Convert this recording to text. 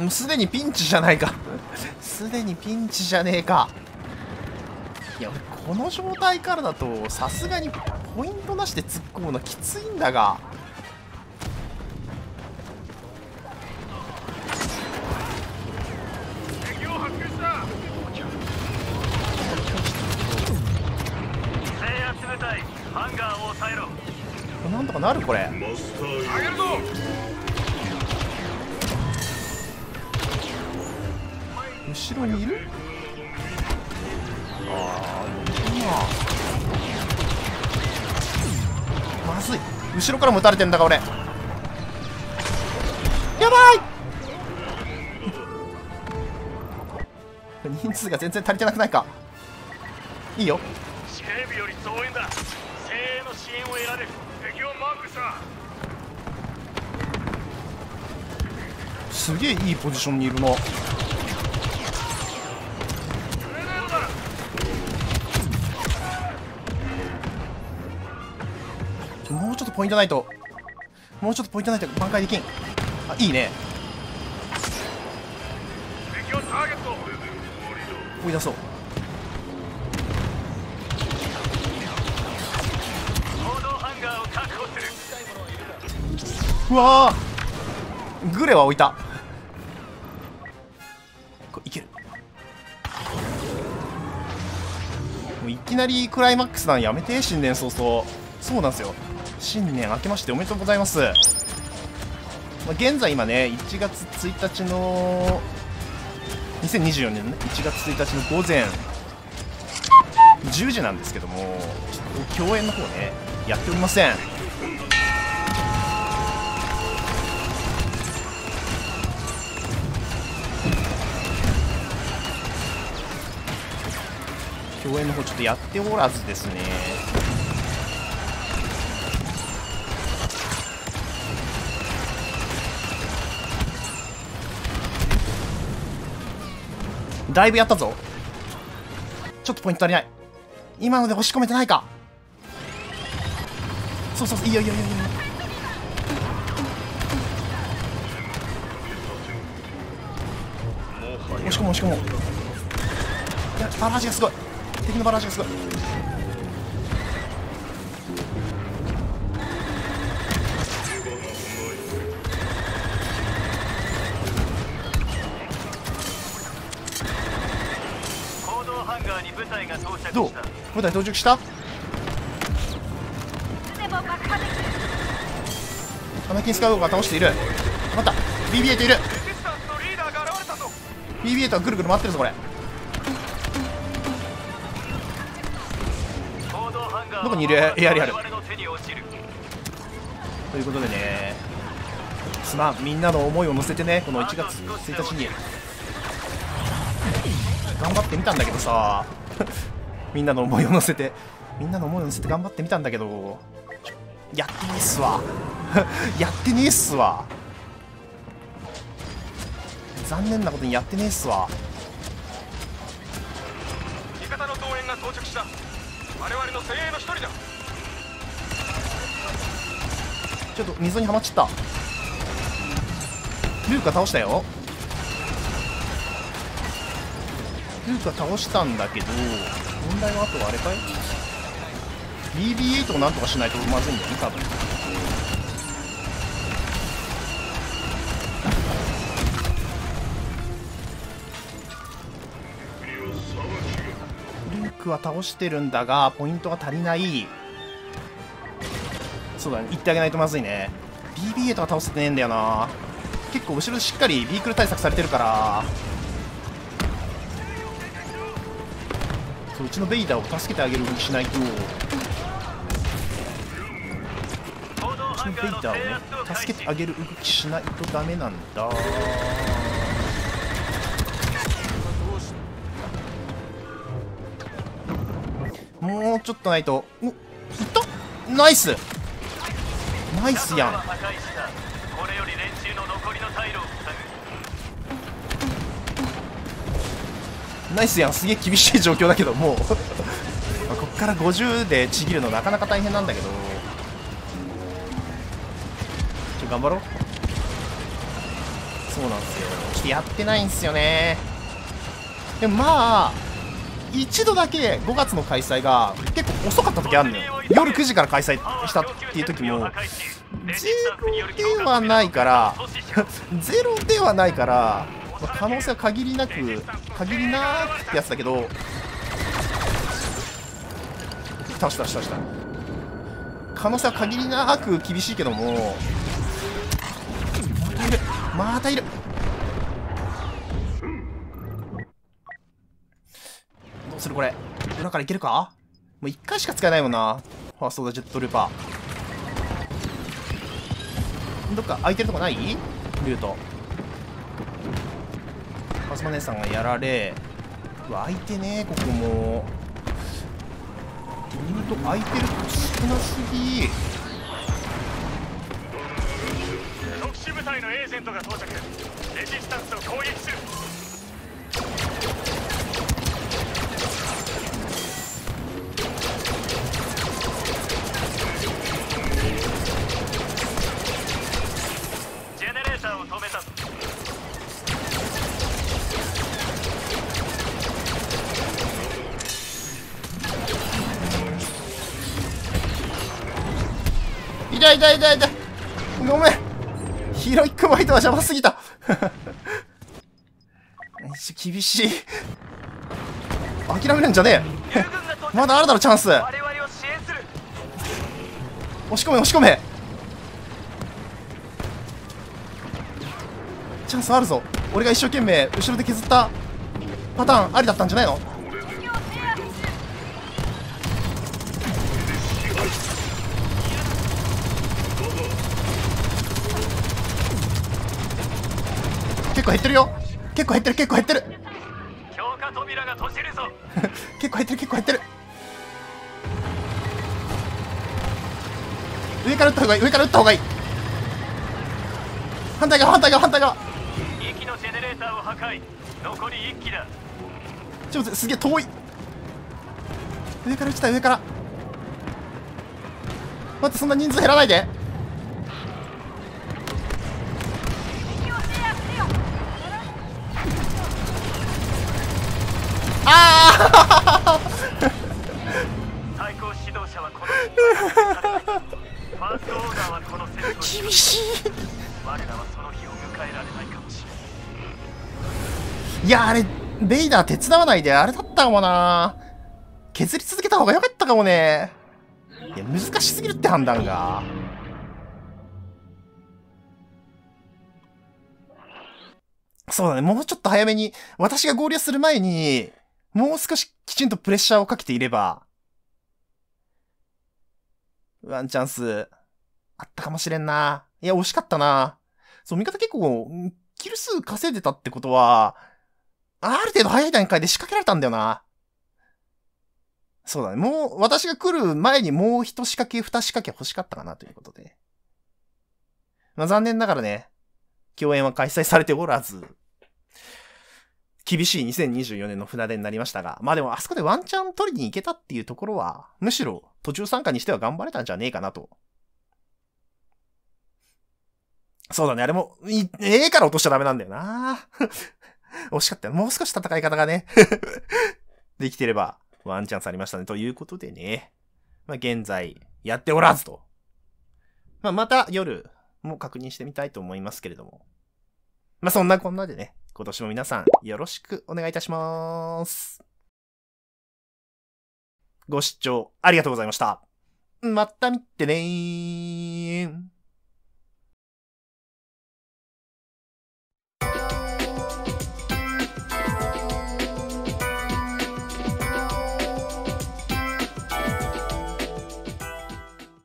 もうすでにピンチじゃないかすでにピンチじゃねえか。いやこの状態からだとさすがにポイントなしで突っ込むのきついんだが。なんとかなるこれ。後ろにいる？ああ、まずい。後ろからも撃たれてんだが俺。やばい人数が全然足りてなくないか。いいよ。 警備より増援だ。精鋭の支援を得られる。敵をマークした。 すげえいいポジションにいるな。もうちょっとポイントないと、もうちょっとポイントないと挽回できん。あ、いいね。 敵をターゲット。 追い出そう。 行動ハンガーを確保する。 うわー、グレは置いた。これいける。もういきなりクライマックスなんやめて。新年早々。そうなんですよ。新年明けましておめでとうございます。現在今ね1月1日の2024年のね1月1日の午前10時なんですけども、共演の方ねやっておりません。共演の方ちょっとやっておらずですね。だいぶやったぞ。ちょっとポイント足りない。今ので押し込めてないか。そうそうそう、いいよいいよいいよいいよ。押し込もう押し込もう。いやバラージがすごい。敵のバラージがすごい。どう？部隊到着した？アナキン・スカイウォーカー倒している。また BB8 いる。 BB8 はぐるぐる回ってるぞこれ。どこにいる？エアリアルということでね、すまん、みんなの思いを乗せてね、この1月1日に頑張ってみたんだけどさみんなの思いを乗せて頑張ってみたんだけど、やってねえっすわやってねえっすわ。残念なことにやってねえっすわ。 味方の増援が到着した。我々の精鋭の一人だ。 ちょっと溝にはまっちゃった。ルーカ倒したよ。ルーカ倒したんだけど、問題はあとはあれかい？ BB8 をなんとかしないとまずいんだよね多分。ルークは倒してるんだがポイントが足りない。そうだね、言ってあげないとまずいね。 BB8 が倒せてねえんだよな。結構後ろでしっかりビークル対策されてるから、そう、うちのベイダーを助けてあげる動きしないと、うちのベイダーをね助けてあげる動きしないとダメなんだ。もうちょっとないと。お、いった。ナイスナイスやん。ナイスやん。すげえ厳しい状況だけどもうこっから50でちぎるのなかなか大変なんだけど、頑張ろう。そそうなんですよ。ちょっとやってないんですよね。でもまあ、一度だけ5月の開催が結構遅かった時あるのよ。夜9時から開催したっていう時も、ゼロではないから、ゼロではないから、まあ可能性は限りなくってやつだけど、倒した。可能性は限りなく厳しいけども、またいる。どうするこれ。裏からいけるか？もう1回しか使えないもんな。ファーストだジェットルーパー。どっか空いてるとこない？ルート。カズマ姉さんがやられ。うわ、空いてねここも。ルート空いてると少なすぎ。 特殊部隊のエージェントが到着。レジスタンスを攻撃する。ジェネレーターを止めた。 痛い。ごめん。ヒロイックバイトは邪魔すぎた。厳しい。諦めるんじゃねえ。まだあるだろチャンス。押し込め。チャンスあるぞ。俺が一生懸命後ろで削ったパターンありだったんじゃないの？結構減ってるよ。結構減ってる。 強化扉が閉じるぞ。 結構減ってる。上から撃った方がいい。反対側。 2機のジェネレーターを破壊。残り1機だ。 すげえ遠い。上から撃ちたい。待って、そんな人数減らないで。 最高指導者はこのファーストオーダーはこの戦闘に厳しい。 我らはその日を迎えられないかもしれない。 いや、あれベイダー手伝わないであれだったかもな。削り続けた方が良かったかもね。いや、難しすぎるって判断が。そうだね、もうちょっと早めに、私が合流する前に、もう少しきちんとプレッシャーをかけていれば、ワンチャンス、あったかもしれんな。いや、惜しかったな。そう、味方結構、キル数稼いでたってことは、ある程度早い段階で仕掛けられたんだよな。そうだね、もう、私が来る前にもう一仕掛け、二仕掛け欲しかったかなということで。まあ、残念ながらね、共演は開催されておらず、厳しい2024年の船出になりましたが、まあでもあそこでワンチャン取りに行けたっていうところは、むしろ途中参加にしては頑張れたんじゃねえかなと。そうだね、あれも、から落としちゃダメなんだよな。惜しかったよ。もう少し戦い方がね、できてればワンチャンスありましたね。ということでね、まあ現在やっておらずと。まあまた夜も確認してみたいと思いますけれども。まあそんなこんなでね、今年も皆さんよろしくお願いいたします。ご視聴ありがとうございました。また見てねー。